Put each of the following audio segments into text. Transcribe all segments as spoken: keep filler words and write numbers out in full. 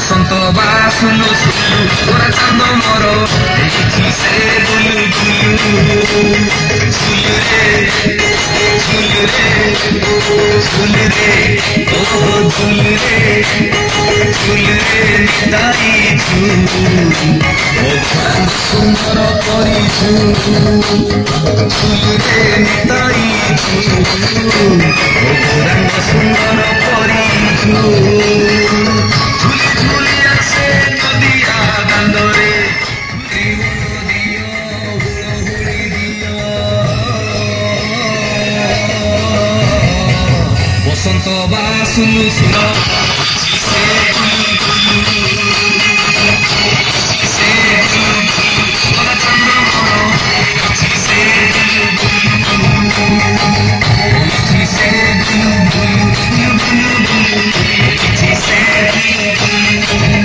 बसंत बासुलु सुलु गोरा चांद मोर देखी से बुलु बुलु सुलु रे सुलु रे सुलु रे ओ सुलु रे सुलु रे निदाई छु ओ चांद सुंदर करी छु सुलु रे निदाई छु ओ रंग सुंदर करी छु झुली झुली आसे नदिया दांडरे बसंत बासुलु सुलो से गुलु गुलु से गुलु गुलु गोरा चांद मोर से गुलु गुलु से गुलु गुलु गुलु गुलु गुलु से गुलु गुलु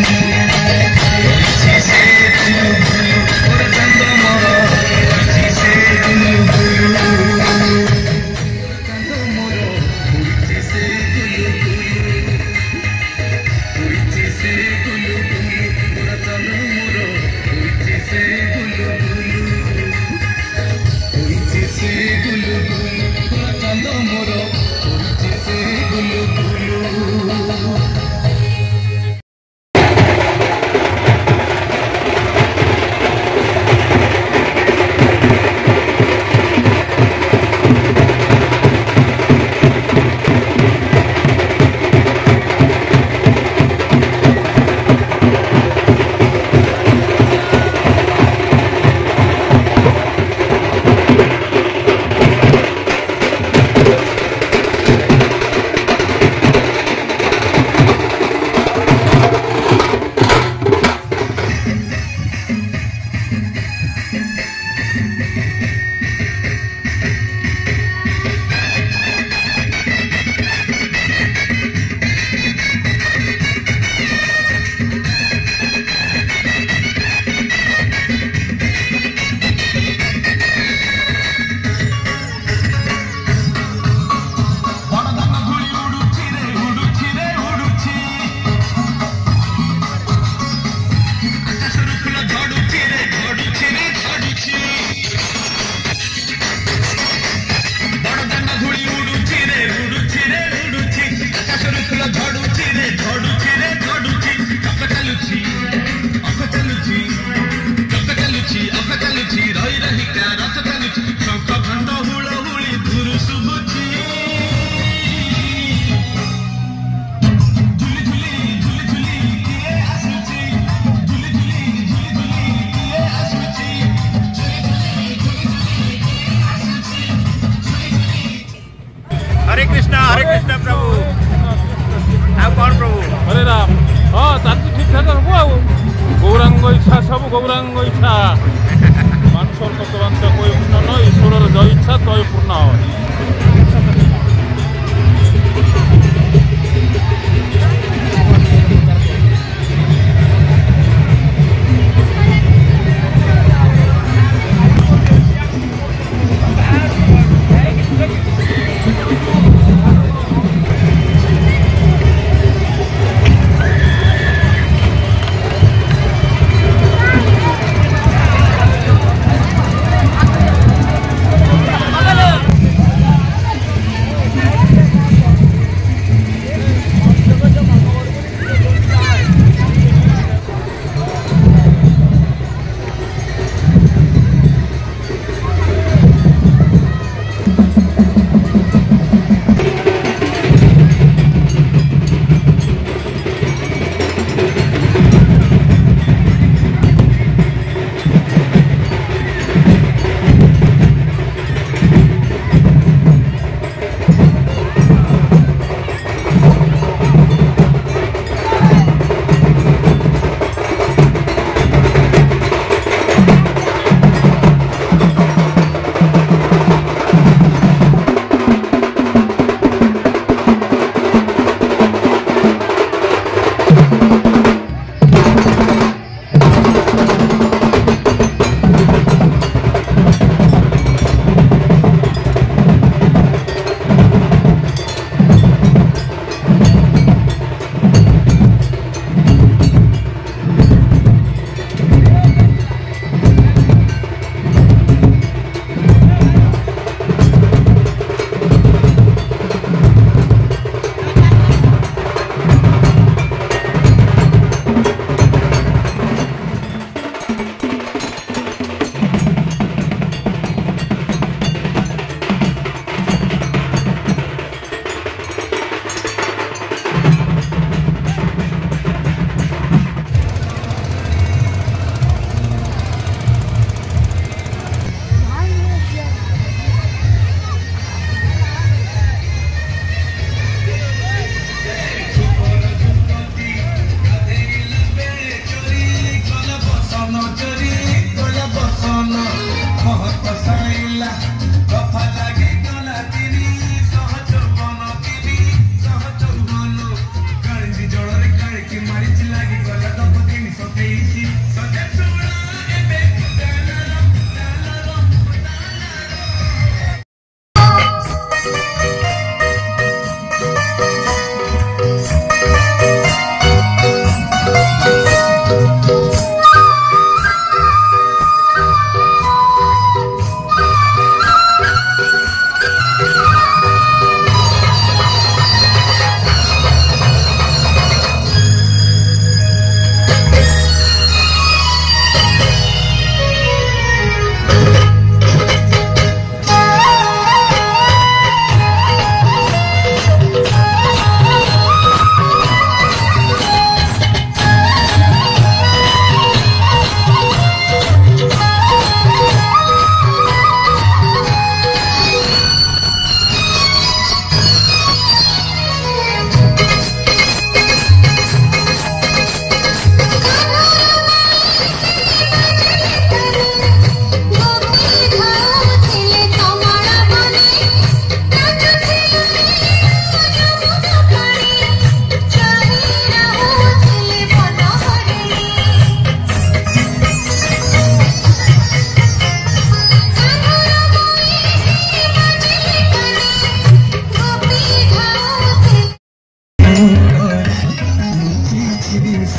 से गुलु गुलु गोरा चांद मोर से गुलु गुलु हरे कृष्णा हरे कृष्णा प्रभु आप कौन प्रभु हरे राम हाँ ताकि ठीक ठाक हबो आ गौरांग इच्छा सब गौरांग इच्छा मानसर कतवांश कोई पूर्ण न ईश्वर जय इच्छा तय पूर्ण हो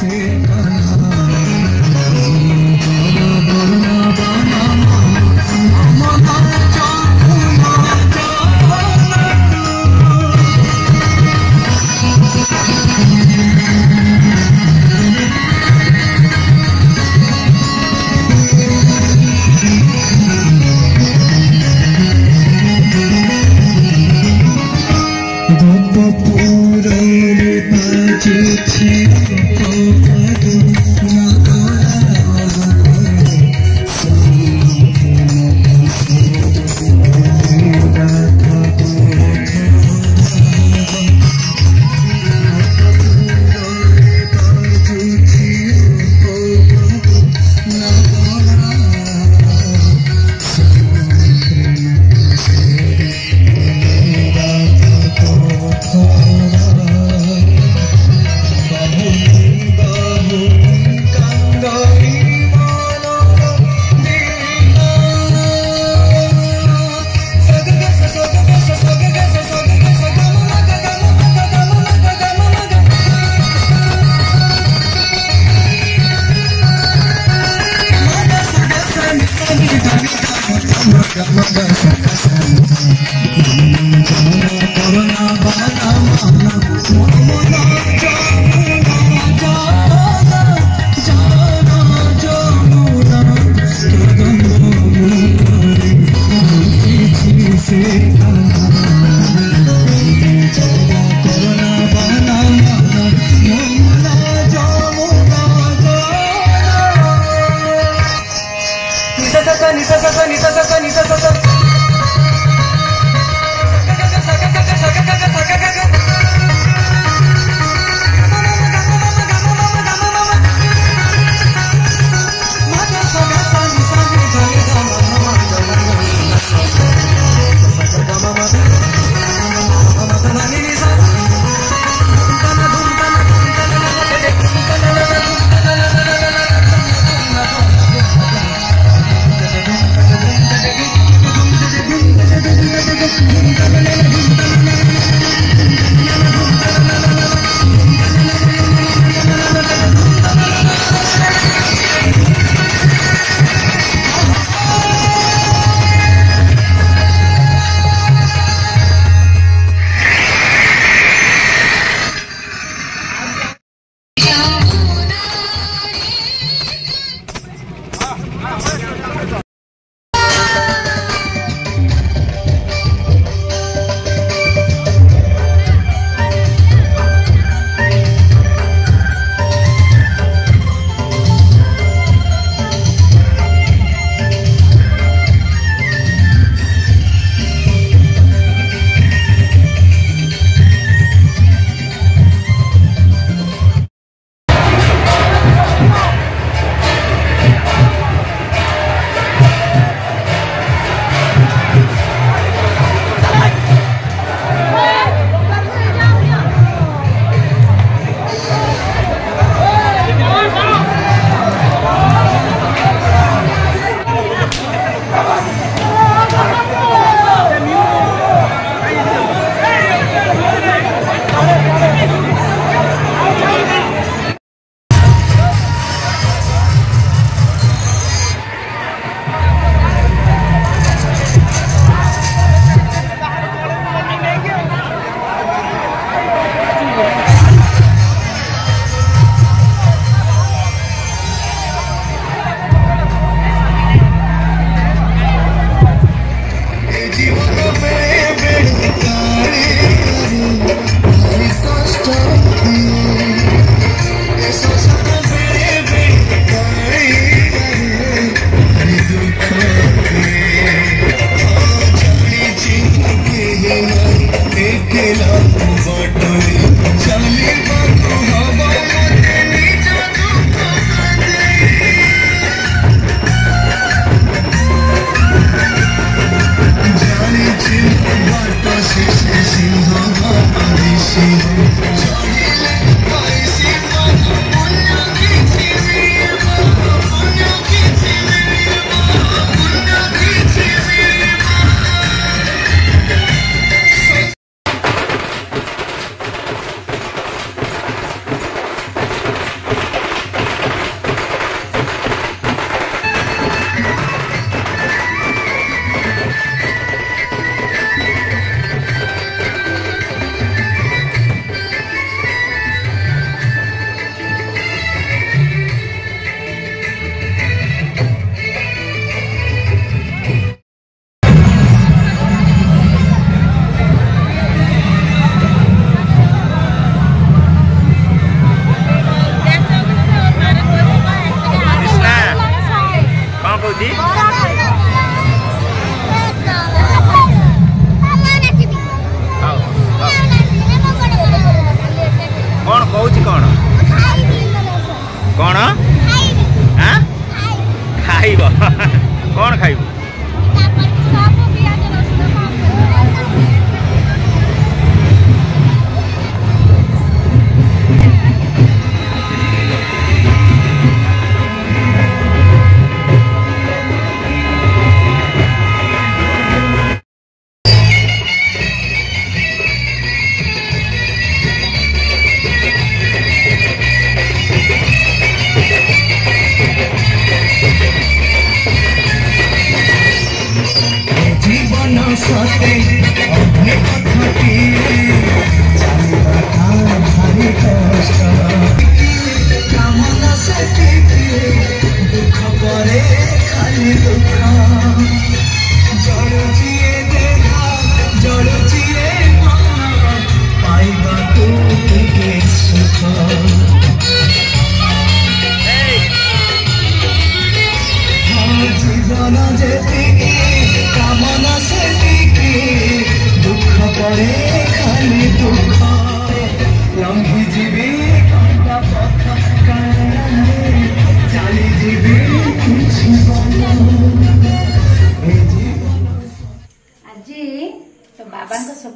पूरा बाजे छे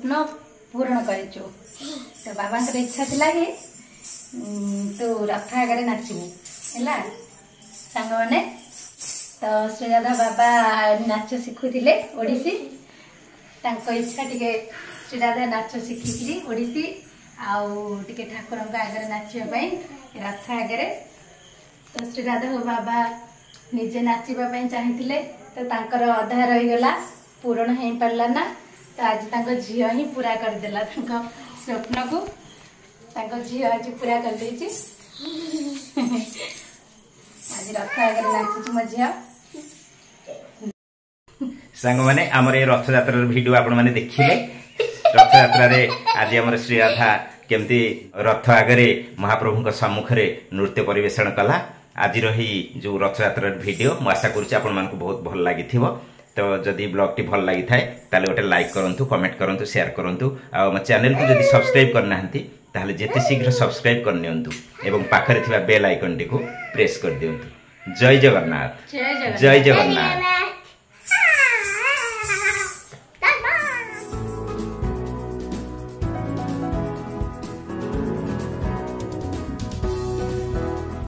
स्वप्न पूरण करिचु तो बाबा इच्छा थिला कि तू रथ आगे नाचबू है सांग मैंने तो श्रीराधा बाबा नाच शिखुले ओडिसी तांको इच्छा टिके श्रीराधा नाच शिखिकी ओडिसी आउ टिके ठाकुर आगे नाचापी रथ आगे तो श्रीराधा बाबा निजे नाचापी चाहिए तो तांकर अधा रहीगला पूरण हो पारा ना तो आज तांको झील ही पूरा करदेला स्वप्न को तांको झील आज पूरा कर देछि आज रथ आगे नाचुची मो झील सांग माने आमर ये रथ यात्रा वीडियो आपण माने देखिले रथ यात्रा रे आज आमर श्रीराधा केमती रथ आगे महाप्रभु सम्मुख रे नृत्य परिवेषण कला आज रही जो रथ यात्रा वीडियो मु आशा करुच्ची आपण मानकु बहुत भल लागि थिबो तो जदि ब्लॉग टी भल लागि थाए ताले गोटे लाइक करंतु कमेंट करंतु शेयर करंतु आ म चैनल को जदि सब्सक्राइब करना हंती ताले जेते शीघ्र सब्सक्राइब कर नियंतु एवं पाखरे थिबा बेल आइकन टी को प्रेस कर दियंतु जय जगन्नाथ जय जगन्नाथ जय जगन्नाथ।